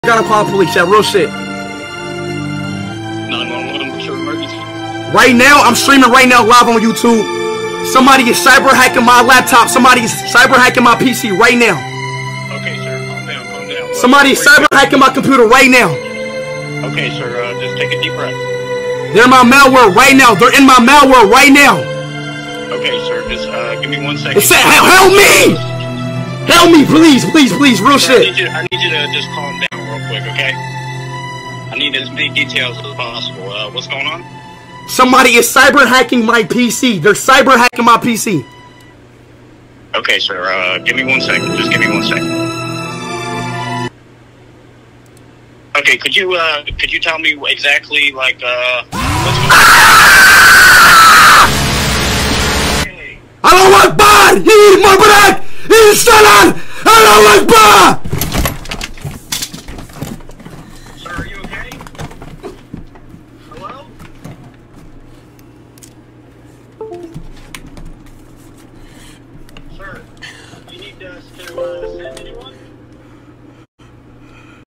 Gotta call the police, yeah, real shit. 911, what's your emergency? Right now, I'm streaming right now live on YouTube. Somebody is cyber hacking my laptop. Somebody is cyber hacking my PC right now. Okay, sir, calm down, calm down. Somebody is cyber hacking my computer right now. Okay, sir, just take a deep breath. They're in my malware right now. They're in my malware right now. Okay, sir, just give me 1 second. Help me! Help me, please, please, please, real shit. I need you to just calm down real quick, okay? I need as many details as possible. What's going on? Somebody is cyber hacking my PC. They're cyber hacking my PC. Okay, sir, give me 1 second. Just give me 1 second. Okay, could you tell me exactly, like, what's going on? Okay. Allahu akbar! Eid Mubarak! Eid Salam! Allahu akbar! Sir, are you okay? Hello? Sir, you need us to,